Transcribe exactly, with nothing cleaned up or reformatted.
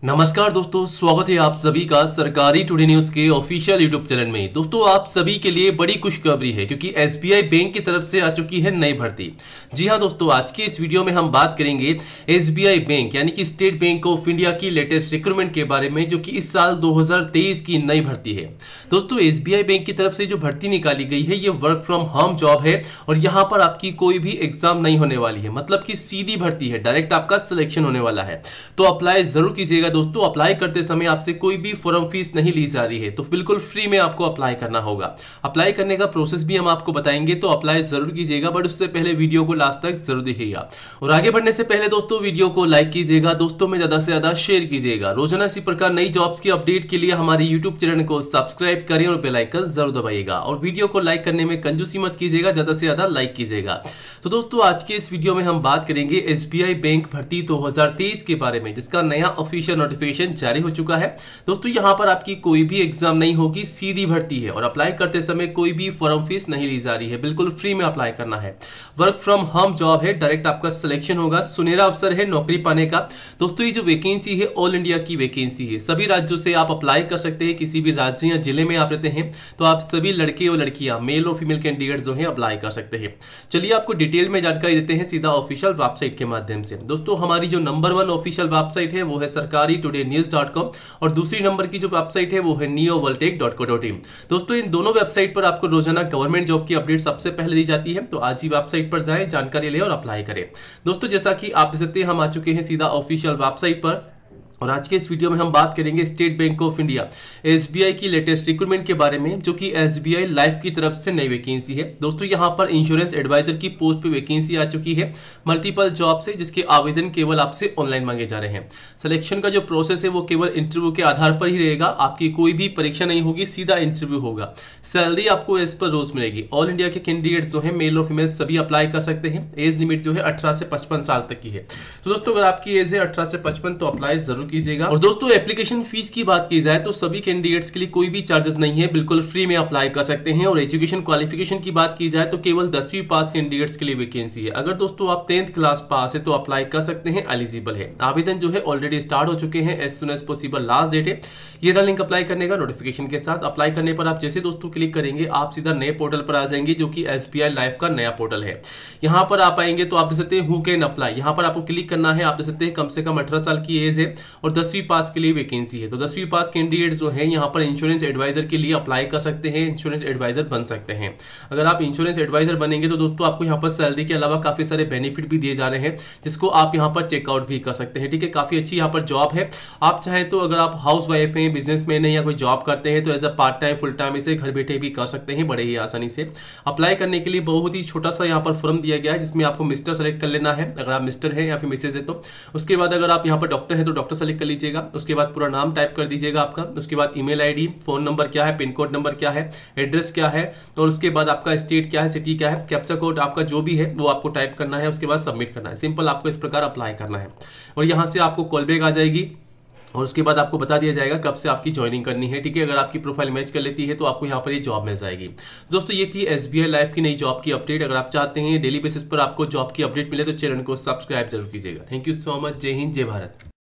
नमस्कार दोस्तों, स्वागत है आप सभी का सरकारी टुडे न्यूज के ऑफिशियल यूट्यूब चैनल में। दोस्तों आप सभी के लिए बड़ी खुशखबरी है क्योंकि एसबीआई बैंक की तरफ से आ चुकी है नई भर्ती। जी हां दोस्तों, आज के इस वीडियो में हम बात करेंगे एसबीआई बैंक यानी कि स्टेट बैंक ऑफ इंडिया की लेटेस्ट रिक्रूटमेंट के बारे में, जो कि इस साल दो हज़ार तेईस की नई भर्ती है। दोस्तों एसबीआई बैंक की तरफ से जो भर्ती निकाली गई है ये वर्क फ्रॉम होम जॉब है और यहाँ पर आपकी कोई भी एग्जाम नहीं होने वाली है, मतलब कि सीधी भर्ती है, डायरेक्ट आपका सिलेक्शन होने वाला है। तो अप्लाई जरूर कीजिएगा दोस्तों। अप्लाई करते समय आपसे कोई भी फॉर्म फीस नहीं ली जा रही है, तो बिल्कुल फ्री में आपको अप्लाई करना होगा। अप्लाई करने का प्रोसेस भी हम आपको बताएंगे, तो अप्लाई जरूर कीजिएगा, बट उससे पहले वीडियो को लास्ट तक जरूर देखिएगा। और आगे बढ़ने से पहले दोस्तों वीडियो को लाइक कीजिएगा, दोस्तों में ज्यादा से ज्यादा शेयर कीजिएगा। रोजाना इसी प्रकार नई जॉब्स की अपडेट के लिए हमारे यूट्यूब चैनल को सब्सक्राइब करें और बेल आइकन जरूर दबाइएगा। और वीडियो को लाइक करने में कंजूसी मत कीजिएगा, ज्यादा से ज्यादा लाइक कीजिएगा। तो दोस्तों आज के इस वीडियो में हम बात करेंगे एसबीआई बैंक भर्ती दो हज़ार तेईस के बारे में, जिसका नया ऑफिशियल नोटिफिकेशन जारी हो चुका है। दोस्तों यहां पर आपकी कोई भी एग्जाम नहीं होगी, सीधी भर्ती है और अप्लाई करते समय कोई भी फॉर्म फीस नहीं ली जा रही है, बिल्कुल फ्री में अप्लाई करना है। वर्क फ्रॉम होम जॉब है, डायरेक्ट आपका सिलेक्शन होगा, सुनहरा अवसर है नौकरी पाने का। दोस्तों ये जो वैकेंसी है ऑल इंडिया की वैकेंसी है, सभी राज्यों से आप अप्लाई कर सकते हैं। किसी भी राज्य या जिले में आप रहते हैं तो आप सभी लड़के और लड़कियां, मेल और फीमेल कैंडिडेट जो है अप्लाई कर सकते हैं। चलिए आपको डिटेल में जानकारी देते हैं सीधा ऑफिशियल वेबसाइट के माध्यम से। दोस्तों हमारी जो नंबर वन ऑफिशियल वेबसाइट है वो है सरकारी टुडे न्यूज डॉट कॉम और दूसरी नंबर की जो वेबसाइट है वो है Neo Voltek dot co dot in. दोस्तों इन दोनों वेबसाइट पर आपको रोजाना गवर्नमेंट जॉब की अपडेट सबसे पहले दी जाती है, तो आज ही वेबसाइट पर जाएं, जानकारी लें और अप्लाई करें। दोस्तों जैसा कि आप देख सकते हैं हम आ चुके हैं सीधा ऑफिशियल वेबसाइट पर और आज के इस वीडियो में हम बात करेंगे State Bank of India SBI की लेटेस्ट रिक्रूटमेंट के बारे में, जो कि एसबीआई लाइफ की तरफ से नई वैकेंसी है। दोस्तों यहां पर इंश्योरेंस एडवाइजर की पोस्ट पे वैकेंसी आ चुकी है, मल्टीपल जॉब से, जिसके आवेदन केवल आपसे ऑनलाइन मांगे जा रहे हैं। सिलेक्शन का जो प्रोसेस है वो केवल इंटरव्यू के आधार पर ही रहेगा, आपकी कोई भी परीक्षा नहीं होगी, सीधा इंटरव्यू होगा। सैलरी आपको एज पर रोज मिलेगी। ऑल इंडिया के कैंडिडेट जो है मेल और फीमेल सभी अप्लाई कर सकते हैं। एज लिमिट जो है अठारह से पचपन साल तक की है। तो दोस्तों अगर आपकी एज है अठारह से पचपन तो अप्लाई जरूर कीजिएगा। और दोस्तों एप्लीकेशन फीस की बात की जाए तो सभी कैंडिडेट्स के लिए कोई भी चार्जेस नहीं है, बिल्कुल फ्री में अप्लाई कर सकते हैं। और एजुकेशन क्वालिफिकेशन की बात की जाए तो केवल दसवीं पास कैंडिडेट्स के लिए वैकेंसी है। अगर दोस्तों आप टेंथ क्लास पास है तो अप्लाई कर सकते हैं, एलिजिबल है। आवेदन जो है ऑलरेडी स्टार्ट हो चुके हैं, as soon as possible last date है। ये रहा लिंक अप्लाई करने का नोटिफिकेशन के साथ। अप्लाई करने पर आप जैसे दोस्तों क्लिक करेंगे आप सीधा नए पोर्टल पर आ जाएंगे, जो कि एसबीआई लाइफ का नया पोर्टल है। यहाँ पर आप आएंगे तो आप देख सकते हैं हु कैन अप्लाई, यहाँ पर आपको क्लिक करना है। आप देख सकते हैं कम से कम अठारह साल की एज है और दसवीं पास के लिए वैकेंसी है। तो दसवीं पास कैंडिडेट जो है यहाँ पर इंश्योरेंस एडवाइजर के लिए अप्लाई कर सकते हैं, इंश्योरेंस एडवाइजर बन सकते हैं। अगर आप इंश्योरेंस एडवाइजर बनेंगे तो दोस्तों आपको यहाँ पर सैलरी के अलावा काफी सारे बेनिफिट भी दिए जा रहे हैं, जिसको आप यहाँ पर चेकआउट भी कर सकते हैं। ठीक है, काफी अच्छी यहाँ पर जॉब है। आप चाहें तो अगर आप हाउस वाइफ हैं, बिजनेसमैन है या कोई जॉब करते हैं तो as a part time full time इसे घर बैठे भी कर सकते हैं बड़े ही आसानी से। अप्लाई करने के लिए बहुत ही छोटा सा यहाँ पर फॉर्म दिया गया है, जिसमें आपको मिस्टर सेलेक्ट कर लेना है अगर आप मिस्टर है या फिर मिसेज है तो। उसके बाद अगर आप यहाँ पर डॉक्टर है तो डॉक्टर सेलेक्ट कर लीजिएगा। उसके बाद पूरा नाम टाइप कर दीजिएगा आपका। उसके बाद ईमेल आईडी, फोन नंबर क्या है, पिन कोड नंबर क्या है, एड्रेस क्या है, और उसके बाद आपका स्टेट क्या है, सिटी क्या है, कैप्चा कोड आपका जो भी है वो आपको टाइप करना है। उसके बाद सबमिट करना है। सिंपल आपको इस प्रकार अप्लाई करना है और यहाँ से आपको कॉल बैक आ जाएगी और उसके बाद आपको बता दिया जाएगा कब से आपकी ज्वाइनिंग करनी है। ठीक है, अगर आपकी प्रोफाइल मैच कर लेती है तो आपको यहाँ पर ये जॉब मिल जाएगी। दोस्तों ये थी एसबीआई लाइफ की नई जॉब की अपडेट। अगर आप चाहते हैं डेली बेसिस पर आपको जॉब की अपडेट मिले तो चैनल को सब्सक्राइब जरूर कीजिएगा। Thank you so much. जय हिंद, जय भारत।